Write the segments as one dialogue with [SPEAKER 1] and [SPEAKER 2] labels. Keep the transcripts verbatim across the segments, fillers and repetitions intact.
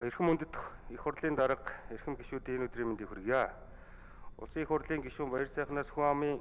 [SPEAKER 1] Эрхэм мөндөд их хурлын дарга эрхэм гишүүдийн энэ өдрийн мэндийг хүргье. Улсын их хурлын гишүүн баяр сайхнаас хүн амын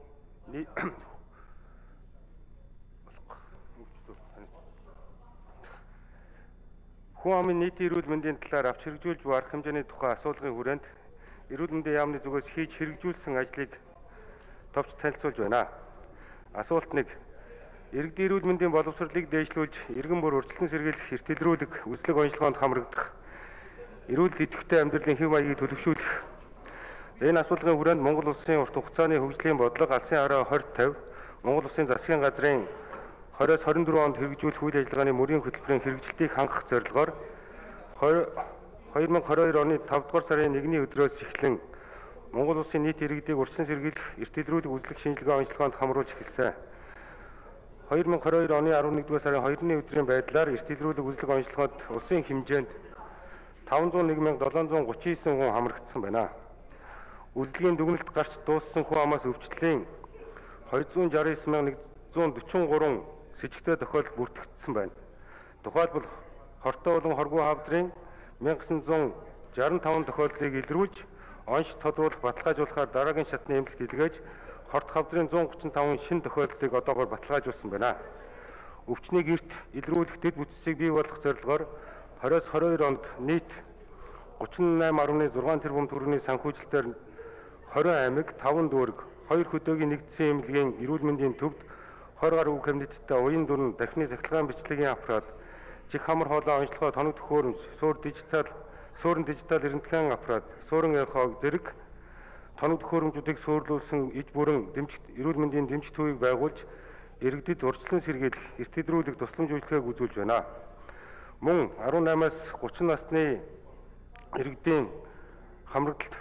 [SPEAKER 1] хүн амын нийтийн эрүүл мэндийн талаар авч хэрэгжүүлж буй арга хэмжээний тухай асуулгын хүрээнд эрүүл мэндийн яамны зүгээс хийж хэрэгжүүлсэн ажлыг товч танилцуулж байна. Асуулт нэг. Иргэдийн эрүүл мэндийн боловсролыг дээшлүүлж, иргэн бүр урьдчилан сэргийлэх, эрт илрүүлэх, үзлэг онцлогоонд хамрагдах, эрүүл идэвхтэй амьдралын хэв маягийг төлөвшүүлэх. Энэ асуулгын хүрээнд Монгол Улсын урт хугацааны хөгжлийн бодлого алсын хараа двадцать пятьдесят, Монгол Улсын засгийн газрын двадцать двадцать дөрвөн онд хэрэгжүүлэх үйл ажиллагааны мөрийн хөтөлбөрийн хэрэгжилтийг хангах зорилгоор две тысячи двадцать two оны пети дугаар сарын нэгний өдрөөс эхлэн Монгол Улсын нийт иргэдийг урьдчилан сэргийлэх, эрт илрүүлэх, үзлэг шинжилгээ онцлогоонд хамруулж эхэлсэн. две тысячи двадцать two оны eleven дугаар сарын second-ны өдрийн байдлаар эрт илрүүлэх, үзлэг онцлогоод улсын хэмжээнд five hundred one thousand seven hundred thirty-nine хүн хамрагдсан байна. Үзлэгийн дүгнэлт гарч дууссан хүн амаас өвчлөлийн two hundred sixty-nine thousand one hundred forty-three с жигтэй тохиолдол бүртгэгдсэн байна. Тухайлбал хортой болон хоргүй хавдрын one thousand one hundred sixty-five тохиолдлыг илрүүлж, онш тодруулах, баталгаажуулахаар дараагийн шатны эмнэлэгт илгээж, хорт хавдрын one hundred thirty-five шинэ тохиолдлыг одоогоор баталгаажуулсан байна. Өвчнийг эрт илрүүлэх, дэд бүтцийг бий болгох зорилгоор twenty twenty-two онд нийт thirty-eight point six тэрбум төгрөгийн санхүүжилтээр twenty аймаг, five дүүрэг, two хөдөөгийн нэгдсэн эмнэлгийн эрүүл мэндийн төвд twenty гаруй кабинеттэй уян дүрэн, дахины цахилгаан бичлэгийн аппарат, чих хамар хоолой онцлогоо, тоног төхөөрөмж, суур дижитал, суурин дижитал эрентхэн аппарат, суурин эхог зэрэг тоног төхөөрөмжүүдийг суурилуулсан иж бүрэн дэмжих эрүүл мэндийн дэмжих төвийг байгуулж, иргэдэд урьдчилан сэргийлэх, эрт илрүүлэх тусламж үйлчилгээг үзүүлж байна. Мөн eighteen-аас thirty насны иргэдийн хамрагдалт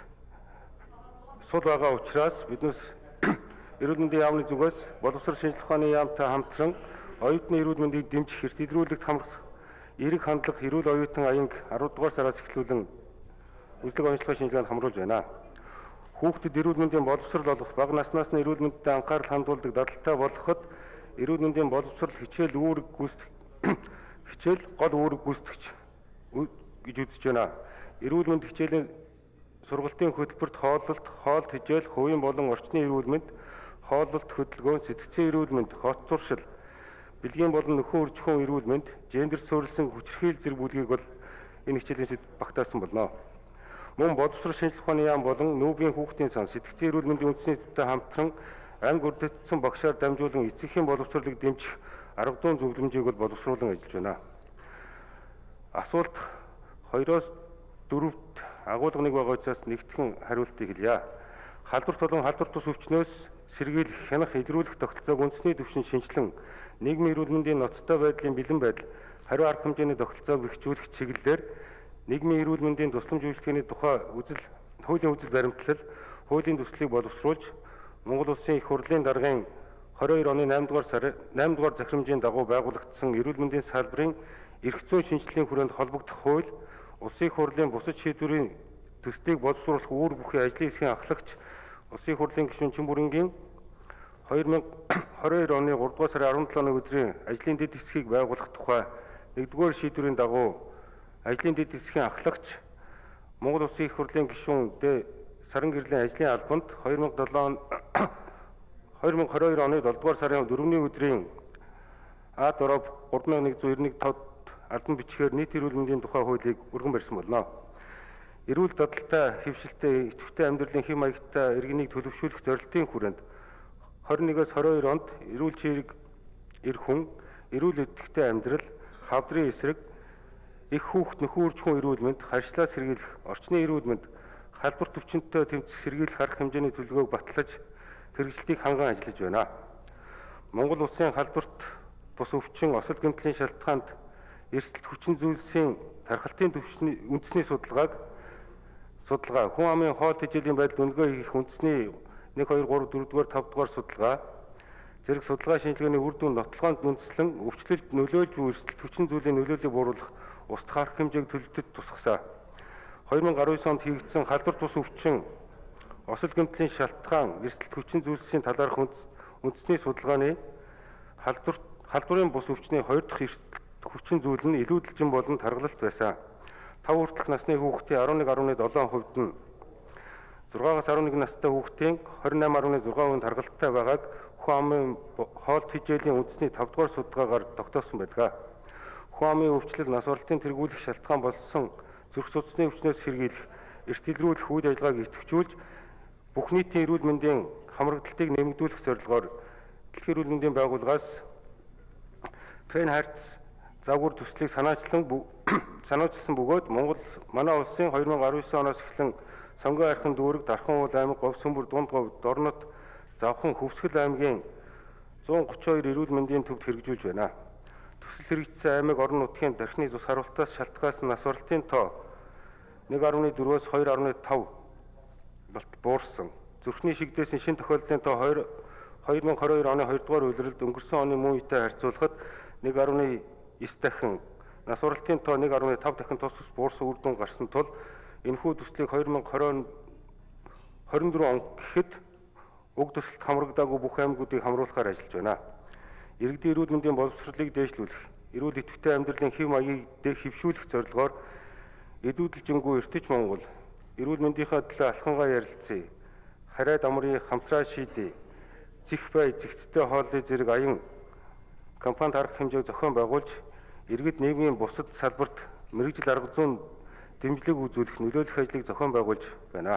[SPEAKER 1] сул байгаа учраас биднээс эрүүл мэндийн яамны зүгээс боловсрол шинжилгээ ухааны яамтай хамтран оюутны эрүүл мэндийг дэмжих, эрт илрүүлэгт хамрах эерэг хандлага эрүүл оюутан аянг ten дугаар сараас эхлүүлэн үзлэг онцлогоо шинжилгээнд хамруулж байна. Хүүхдэд эрүүл мэндийн боловсрол олох, бага наснаас нь эрүүл мэндэд анхаарал хандуулдаг дадалтай болгоход эрүүл мэндийн боловсрол хичээл үүрэг гүйцэтгэх хичээл гол үүрэг гүйцэтгэж гэж үзэж байна. Эрүүл мэнд хичээлийн сургалтын хөтөлбөрт хооллолт, хоолт хичээл, хувийн болон орчны эрүүл мэнд, хооллолт хөдөлгөөн, сэтгцийн эрүүл мэнд, хот зуршил, бэлгийн болон нөхөн үржихэн эрүүл мэнд, гендер суурилсан хүчирхийлэл зэрэг бүлгийг бол энэ хичээлийн сэдв багтаасан болно. Мөн боловсрол шинжилгээ ухааны яам болон нүүбийн хүүхдийн сан, сэтгцийн эрүүл мэндийн үндэсний төвтэй хамтран анги үрдэгдсэн багшаар дамжуулан эцэгхийн боловсролыг дэмжих арга зүйн зөвлөмжийг бол боловсруулан ажиллаж байна. Асуулт two-оос four-т агуулга нэг байгаа учраас нэгтгэн хариултыг хэлье. Халдварт болон халдварт тус өвчнөөс сэргийлэх, хянах, илрүүлэх тогтолцоог үндэсний түвшин шинжилэн, нийгмийн эрүүл мэндийн ноцтой байдлын бэлэн байдал, хариу арга хэмжээний тогтолцоог бэхжүүлэх чиглэлээр нийгмийн эрүүл мэндийн тусламж үйлчилгээний тухай үзэл, хуулийн үзэл баримтлал, хуулийн төслийг боловсруулж, Монгол Улсын их хурлын даргын twenty-two оны eight дугаар сарын eight дугаар захирамжийн дагуу байгуулагдсан эрүүл мэндийн салбарын эрх зүйн шинжилгээний хүрээнд холбогдох хууль, Улсын их хурлын бусад шийдвэрийн төслийг боловсруулах үүрэг бүхий ажлын хэсгийн ахлагч Улсын их хурлын гишүүн Чимбүрэнгийн twenty twenty-two оны three дугаар сарын seventh өдрийн ажлын дэд хэсгийг байгуулах тухай one дугаар шийдвэрийн дагуу ажлын дэд хэсгийн ахлагч Монгол Улсын их хурлын гишүүн Д. Саран гэрлийн ажлын албанд twenty twenty-two оны seven дугаар сарын fourth-ний өдрийн А дөрөв thirty-one ninety-one албан бичгээр нийт эрүүл мэндийн тухай хуулийг өргөн барьсан болно. Эрүүл дадалтай, хэвшилтэй, идэвхтэй амьдралын хэм маягтай иргэнийг төлөвшүүлэх зорилтын хүрээнд twenty-one-аас twenty-two онд эрүүл чирэг, эр хүн, эрүүл идэвхтэй амьдрал, хавдрын эсрэг, их хүүхд, нөхөн үржихэн эрүүл мэнд, харьцлаа сэргийлэх, орчны эрүүл мэнд, халдварт өвчнөдтэй тэмцэх сэргийлэх арга хэмжээний төлөвлөгөөг батлаж хэрэгжилтийг ханган ажиллаж байна. Монгол Улсын халдварт бус өвчин, осол гэмтлийн шалтгаанд эрсдэлт хүчин зүйлсийн тархалтын түвшний үндэсний судалгааг судалгаа, хүн амын хоол тэжээлийн байдал үнэлгээ хийх үндэсний one two three four дугаар five дугаар судалгаа, зэрэг судалгаа шинжилгээний үр дүн нотлохоонд үндэслэн өвчлөлд нөлөөлж буй эрсдэлт хүчин зүйлийн нөлөөллийг бууруулах устдах арга хэмжээг төлөвлөлтөд тусгасан. twenty nineteen онд хийгдсэн халдварт бус өвчин, осол гэмтлийн шалтгаан, эрсдэлт хүчин зүйлсийн талаарх үндэсний судалгааны халдварт халдварын бус өвчний хоёр дахь эрсдэлт хүчин зүйл нь илүүдэлжин болон таргалалт байсан. тав хүртэлх насны хүүхдийн арван нэг гаруй долоон хувьд нь зургаагаас арван нэг настай хүүхдийн двадцать восемь гаруй шесть хувьд харгалзалтай байгааг Хүн амын хоолт хичээлийн үндэсний тав дугаар судалгаагаар тогтоосон байдаг. Хүн амын өвчлөл нас оролтын тэргүүлэх шалтгаан болсон зүрх судасны өвчнөөс сэргийлэх, эрт илрүүлэх үйл ажиллагааг идэвхжүүлж бүх нийтийн эрүүл мэндийн хамрагдалтыг нэмэгдүүлэх зорилгоор Дэлхийн эрүүл мэндийн байгууллагаас Пен Харц загвар төслийг санаачлан санаачилсан бөгөөд Монгол манай улсын two thousand nineteen оноос эхлэн Сонгон хайрхан дүүрэг, Дархан уул аймаг, Говь Сүмбэр, Дунд Говь, Дорнот, Завхан, Хөвсгөл аймгийн one thirty-two эрүүл мэндийн төвд хэрэгжүүлж байна. Төсөл хэрэгжсэн аймаг орон нутгийн дархны цус харуултаас шалтгаалсан нас оролтын тоо one point four-өөс two point five болт буурсан. Зүрхний шигдээсийн шин тохиолдлын тоо twenty twenty-two оны two дугаар үйлрэлд өнгөрсөн оны мөн үетэй харьцуулахад one point nine дахин нас оролтын тоо one point five дахин тус тус буурсан үр дүн гарсан тул энэхүү төслийг twenty twenty-four он гэхэд уг төсөлд хамрагдаагүй бүх аймагуудыг хамруулахаар ажиллаж байна. Иргэдийн эрүүл мэндийн боловсролыг дээшлүүлэх, эрүүл идэвхтэй амьдралын хэв маягийг дэвшүүлэх зорилгоор эдүүдэлжингүй эртэж Монгол эрүүл мэндийнхаа төлөө алхангаа ярилцъя, харай дамрын хамтраа шийдээ, зэх бай зэгцтэй хоолны зэрэг аян компанид арга хэмжээг зохион байгуулж иргэд нийгмийн бусад салбарт мэрэгжил арга зүйн дэмжлэг үзүүлэх нөлөөлөх ажлыг зохион байгуулж байна.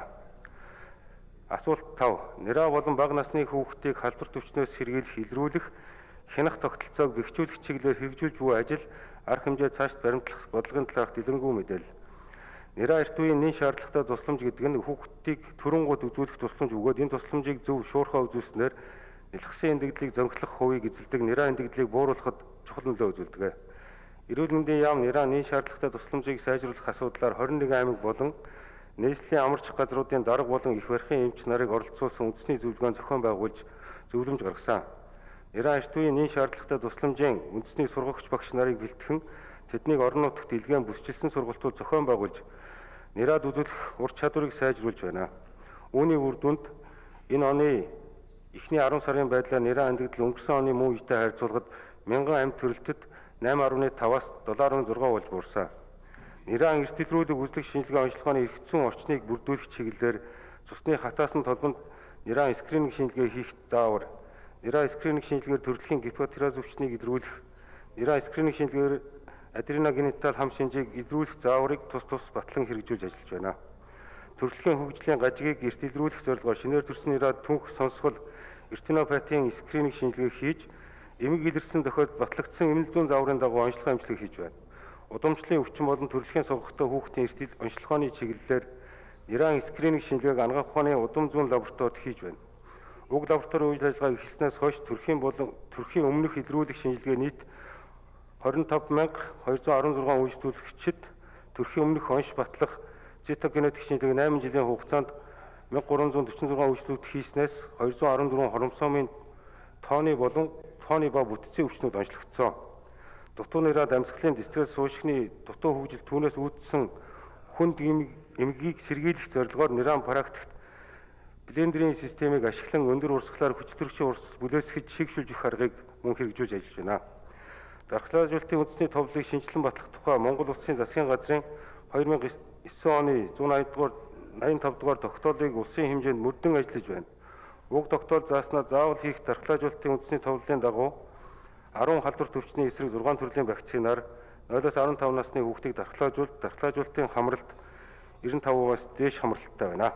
[SPEAKER 1] Асуулт five. Нэраа болон бага насны хүүхдийг халдвар төвчнөөс сэргийлэх, илрүүлэх, хянах тогтолцоог бэхжүүлэх чиглэлээр хэрэгжүүлж буй ажил арга хэмжээ цаашд баримтлах бодлогын талаарх дэлгэрэнгүй мэдээлэл. Нэраа эрт үеийн нэн шаардлагатай тусламж гэдэг нь хүүхдийг төрөн гут үзүүлэх тусламж бөгөөд энэ тусламжийг зөв шуурхаа үзүүлснээр нэлхсэн эндэгдлийг зөнхлөх хувийг эзэлдэг нэраа эндэгдлийг бууруулахад чухал нөлөө үзүүлдэг. Эрүүл мэндийн яам нэраа нэн шаардлагатай тусламжийг сайжруулах асуудлаар twenty-one аймаг болон нийслэлийн амарч газруудын дарга болон их барихын эмч нарыг оролцуулсан үндэсний зөвлөгөөн зохион байгуулж зөвлөмж гаргасан. Нэраа эрт үеийн нэн шаардлагатай тусламжийн үндэсний сургагч багш нарыг бэлтгэн тэднийг орон нутагт илгээн бүсчилсэн сургалтууд зохион байгуулж нэраад үзүүлэх ур чадварыг сайжруулж байна. Үүний үр дүнд энэ оны эхний ten сарын байдлаар нэраа эндэгдэл өнгөрсөн оны мөн үетэй харьцуулахад one thousand амьд төрөлтөд eight point five-аас seven point six болж буурсан. Нэраа эрт илрүүлэг үзлэг шинжилгээ онцлогооны эргэцсэн орчныг бүрдүүлэх чиглэлээр цусны хатаасан толгонд нэраа скрининг шинжилгээ хийх заавар, нэраа скрининг шинжилгээр төрөлхийн гипотироз өвчнийг илрүүлэх, нэраа скрининг шинжилгээр адреногенитал хам шинжийг илрүүлэх зааврыг тус тус батлан хэрэгжүүлж ажиллаж байна. Төрөлхийн хөгжлийн гажгийг эрт илрүүлэх зорилгоор шинээр төрсөн нэраа түнх сонсгол ретинопатийн скрининг шинжилгээ хийж эмэг илэрсэн тохиолдолд батлагдсан эмнэлэг зүүн зааврын дагуу онцлог амжилт хийж байна. Удамшлын өвчин болон төрөлхийн сонгогтой хүүхдийн эрт онцлогооны чиглэлээр нэраа скрининг шинжилгээг анагаах ухааны удам зүүн лабораторид хийж байна. Уг лабораторийн үйл ажиллагааг эхэлснээс хойш төрөлхийн болон төрөлхийн өмнөх илрүүлэх шинжилгээ нийт twenty-five thousand two hundred sixteen үйлчлүүлэгчид төрөлхийн өмнөх онш батлах цитогенетик шинжилгээг eight жилийн хугацаанд thirteen forty-six үйлчлүүлэгт хийснээс two hundred four хоромсоомын тооны болон тооны ба бүтцийн өвчнүүд онцлогдсон. Дутуу нэраа дамсгалын дистресс суушгины дутуу хөгжил түүнээс үүдсэн хүнд эмгэгийг сэргийлэх зорилгоор нэраа практикт блендерийн системийг ашиглан өндөр урсгалаар хүчтөрөгчийн урсгал бүлээсгэж шигшүүлж өгөх аргыг мөн хэрэгжүүлж ажиллаж байна. Дархлаажуулалтын үндэсний товлыг шинжилэн батлах тухай Монгол Улсын засгийн газрын two thousand nine оны one eighty-five дугаар тогтоолыг улсын хэмжээнд мөрдөн ажиллаж байна. Уг тогтоол зааснаа заавал хийх дархлаажуулалтын үндэсний товлын дагуу ten халдвар төвчний эсрэг six төрлийн вакцинаар zero-аас fifteen насны хүүхдийг дархлаажуулт, дархлаажуулалтын хамралт ninety-five-аас дээш хамралттай байна.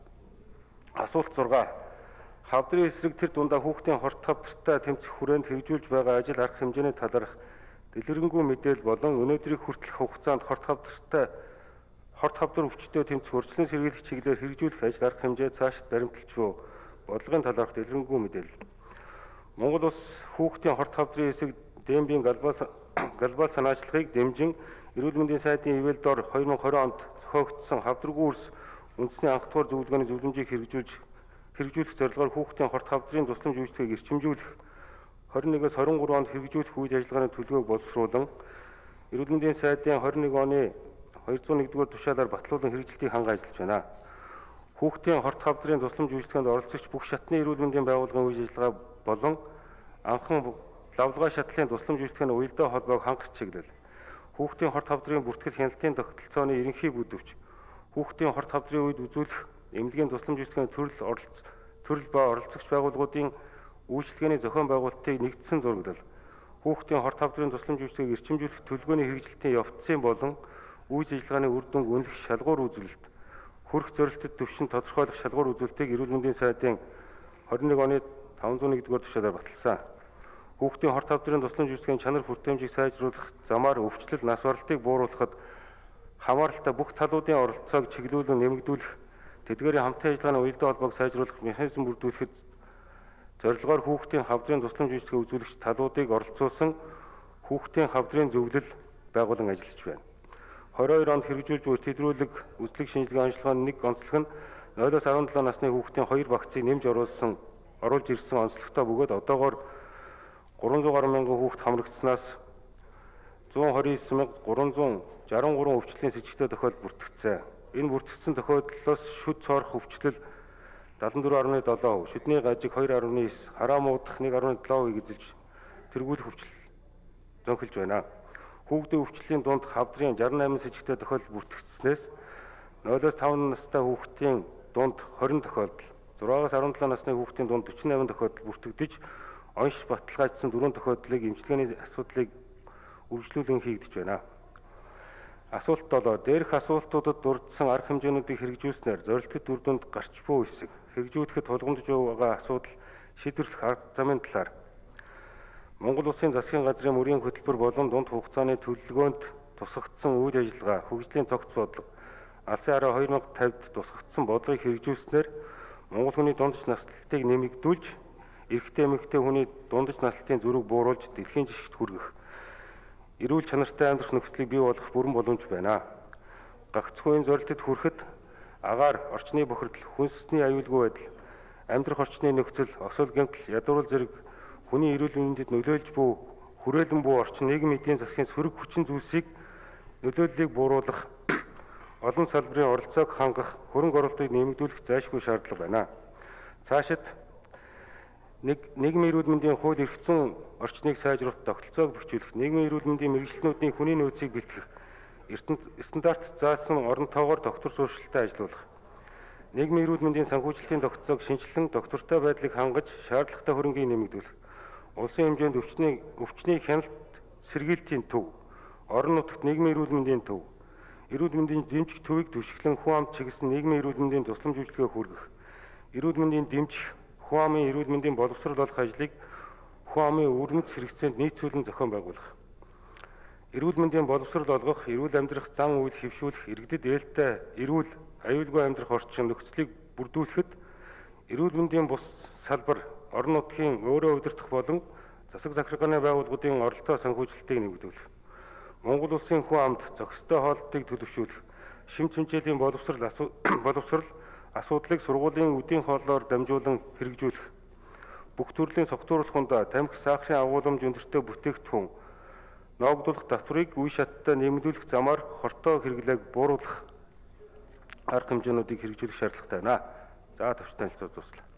[SPEAKER 1] Асуулт six. Хавдрын эсрэг тэр дундаа хүүхдийн хорт хавдартай тэмцэх хүрээнд хэрэгжүүлж байгаа ажил арга хэмжээний талаарх дэлгэрэнгүй мэдээлэл болон өнөөдрийг хүртэлх хугацаанд хорт хавдартай хорт хавдар өвчтөд тэмцэх урьдчилан сэргийлэх чиглэлээр хэрэгжүүлэх ажил арга хэмжээ цаашид баримталж буй бодлогын талаарх дэлгэрэнгүй мэдээлэл. Монгол улс хүүхдийн хорт хавдрын эсрэг дэмбийн глобал глобал санаачлагыг дэмжин эрүүл мэндийн сайдын ивэл дор twenty twenty онд зохиогдсон хавдргүй үрс үндэсний анх дугаар зөвлөгөөний зөвлөмжийг хэрэгжүүлж хэрэгжүүлэх зорилгоор хүүхдийн хорт хавдрын тусламж үйлчлэгийг эрчимжүүлэх twenty-one-аас twenty-three онд хэрэгжүүлэх үйл ажиллагааны төлөвлөгөөг боловсруулан эрүүл мэндийн сайдын twenty-one оны two oh one дугаар тушаалаар батлуулан хэрэгжилтийг ханган ажиллаж байна. Хүүхдийн хорт хавдрын тусламж үйлчлэгэнд оролцогч бүх шатны эрүүл мэндийн байгууллагын үйл ажиллагаа болон анхан лавлгай шатлалын тусламж үйлчлэгийн уялдаа холбоог хангах чиглэл. Хүүхдийн хорт хавдрын бүртгэл хяналтын тогтолцооны ерөнхий бүдүүрч, хүүхдийн хорт хавдрын үед үзүүлэх эмнэлгийн тусламж үйлчилгээний төрөл оролц төрөл ба оролцогч байгууллагуудын үйлчилгээний зохион байгуулалтыг нэгдсэн зураглал, хүүхдийн хорт хавдрын тусламж үйлчилгээг эрчимжүүлэх төлөвлөгөөний хэрэгжилтийн явцын болон үйл ажиллагааны үр дүнг үнэлэх шалгуур үзүүлэлт, хүрэх зорилттой төвшин тодорхойлох шалгуур үзүүлэлтийг эрүүл мэндийн сайдын хорин нэг оны таван зуун нэгдүгээр тушаалаар баталсан. Хүүхдийн хорт хавдрын тусламж үйлчилгээний чанар хүртээмжийг сайжруулах замаар өвчлөл, нас баралтыг бууруулахад хамааралтай бүх талуудын оролцоог чиглүүлэн нэмэгдүүлэх, тэдгээрийн хамтын ажиллагааны уялдаа холбоог сайжруулах механизм бүрдүүлэхэд зорилгоор хүүхдийн хавдрын тусламж үйлчилгээ үзүүлэгч талуудыг оролцуулсан хүүхдийн хавдрын зөвлөл байгуулан ажиллаж байна. двадцать хоёр онд хэрэгжүүлж буй тэдрүүлэг үзлэг шинжилгээ онцлогооны нэг онцлог нь нойлоос арван долоо насны хүүхдийн хоёр вакциныг нэмж оруулсан оруулж ирсэн онцлогтой бөгөөд одоогоор гурван зуун гаруй мянган хүүхэд хамрагдсанаас зуун хорин девять мянга гурван зуун шестьдесят три өвчлөлийн с сэжигтэй тохиолдол бүртгэгдсэн. Энэ бүртгэгдсэн тохиолдлоос шүд цоорох өвчлөл седемдесет четыре гаруй семь хувь, шүдний гажиг two гаруй нine, хараа муудах one гаруй seven хувь эзэлж тэргүүлэх өвчлөл зөнхөлж байна. Хүүхдийн өвчлөлийн дунд хавдрын sixty eight с сэжигтэй тохиолдол бүртгэгдснээс нойлоос five настай хүүхдийн дунд twenty тохиолдол, six-аас sevenseven насны хүүхдийн дунд forty-eight тохиолдол бүртгэгдэж, онш баталгаажсан four тохиолдлыг эмчилгээний асуудлыг үргэлжлүүлэн хийгдэж байна. Асуулт seven. Дээрх асуултуудад дурдсан арга хэмжээнүүдийг хэрэгжүүлснээр зорилттой үр дүнд гарч буй хэсэг хэрэгжүүлэхэд тулгамдж байгаа асуудал шийдвэрлэх арга замын талаар Монгол Улсын засгийн газрын мөрийн хөтөлбөр болон дунд хугацааны төлөвлөгөөнд тусгагдсан үйл ажиллагаа, хөгжлийн цогц бодлого, алсын хараа two thousand fiftyд тусгагдсан бодлогыг хэрэгжүүлснээр Монгол хүний дундаж наслалтыг нэмэгдүүлж, эрэгтэй эмэгтэй хүний дундаж наслалтын зүрэг бууруулж, дэлхийн жишгт хүргэх, эрүүл чанартай амьдрах нөхцөлийг бий болгох бүрэн боломж байна. Гагцхүү энэ зорилтод хүрэхэд агаар, орчны бохирдол, хүнсний аюулгүй байдал, амьдрах орчны нөхцөл, осол гэмтэл, ядуурл зэрэг хүний эрүүл мэндэд нөлөөлж буй хүрээлэн буй орчин нийгмийн эдийн засгийн сөрөг хүчин зүйлсийг нөлөөллийг бууруулах, олон салбарын оролцоог хангах, хөрөнгө оруулалтыг нэмэгдүүлэх зайлшгүй шаардлага байна. Цаашид нийгмийн эрүүл мэндийн хууль эрх зүйн орчныг сайжруулах, тогтолцоог бэхжүүлэх, нийгмийн эрүүл мэндийн мэргэжлүүдийн хүний нөөцийг бэлтгэх, стандарт заасан оронтойгоор доктор суурьшилтаа ажиллуулах, нийгмийн эрүүл мэндийн санхүүжилтийн тогтолцоог шинжилэн доктортой байдлыг хангаж, шаардлагатай хөрөнгийг нэмэгдүүлэх, улсын хэмжээнд өвчний өвчний хяналт сэргийлтийн төв, орон нутагт нийгмийн эрүүл мэндийн төв, эрүүл мэндийн дэмжих төвийг түшиглэн хүн амд чиглэсэн нийгмийн эрүүл мэндийн тусламж үйлчилгээ хүргэх, эрүүл мэндийн дэмжих, хүн амын эрүүл мэндийн боловсрол олох ажлыг хүн амын өвөрмөц хэрэгцээнд нийцүүлэн зохион байгуулах, эрүүл мэндийн боловсрол олгох, эрүүл амьдрах зан үйл хэвшүүлэх, иргэдэд ээлтэй эрүүл аюулгүй амьдрах орчин нөхцөлийг бүрдүүлэхэд эрүүл мэндийн бус салбар, орон нутгийн өөрөө удирдах болон засаг захиргааны байгууллагуудын оролцоо санхүүжилтийг нэмэгдүүлэх, Монгол Улсын хүн амд зохистой хоолтыг төлөвшүүлэх, шим цэмжээлийн боловсрол боловсрол асуудлыг сургуулийн үдийн хооллоор дамжуулан хэрэгжүүлэх, бүх төрлийн согтууруулахунд тамхи, сахарын агуулмж өндөртэй бүтээгдэхүүн ноогдуулах татварыг үе шаттай нэмэгдүүлэх замаар хортой хэрэглээг бууруулах арга хэмжээнүүдийг хэрэгжүүлэх шаардлагатай байна. За, төвч танилцуулж дуслаа.